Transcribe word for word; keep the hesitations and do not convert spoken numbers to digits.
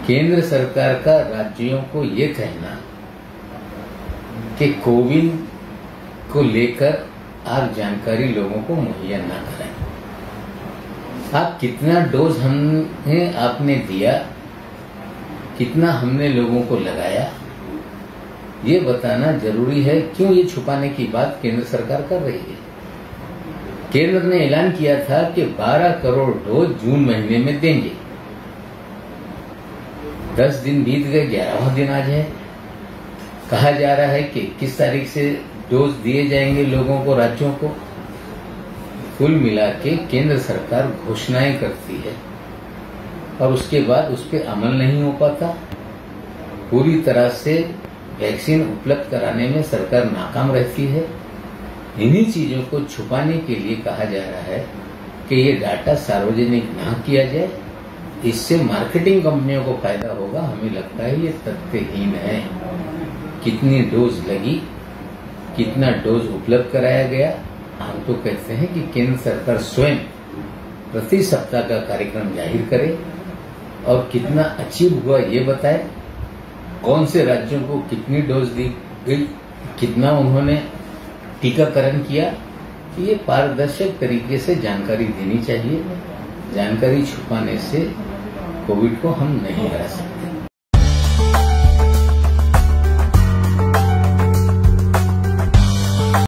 केंद्र सरकार का राज्यों को ये कहना कि कोविन को लेकर आप जानकारी लोगों को मुहैया ना कराएं। आप कितना डोज हमने आपने दिया, कितना हमने लोगों को लगाया, ये बताना जरूरी है। क्यों ये छुपाने की बात केंद्र सरकार कर रही है? केंद्र ने ऐलान किया था कि बारह करोड़ डोज जून महीने में देंगे। दस दिन बीत गए, ग्यारहवां दिन आज है। कहा जा रहा है कि किस तारीख से डोज दिए जाएंगे लोगों को, राज्यों को। कुल मिला के केंद्र सरकार घोषणाएं करती है और उसके बाद उस पर अमल नहीं हो पाता। पूरी तरह से वैक्सीन उपलब्ध कराने में सरकार नाकाम रहती है। इन्हीं चीजों को छुपाने के लिए कहा जा रहा है कि ये डाटा सार्वजनिक ना किया जाए, इससे मार्केटिंग कंपनियों को फायदा होगा। हमें लगता है ये तथ्यहीन है। कितनी डोज लगी, कितना डोज उपलब्ध कराया गया, हम तो कहते हैं कि केंद्र सरकार स्वयं प्रति सप्ताह का कार्यक्रम जाहिर करे और कितना अचीव हुआ ये बताए। कौन से राज्यों को कितनी डोज दी गई, कितना उन्होंने टीकाकरण किया, ये पारदर्शक तरीके से जानकारी देनी चाहिए। जानकारी छुपाने से कोविड को हम नहीं हरा सकते।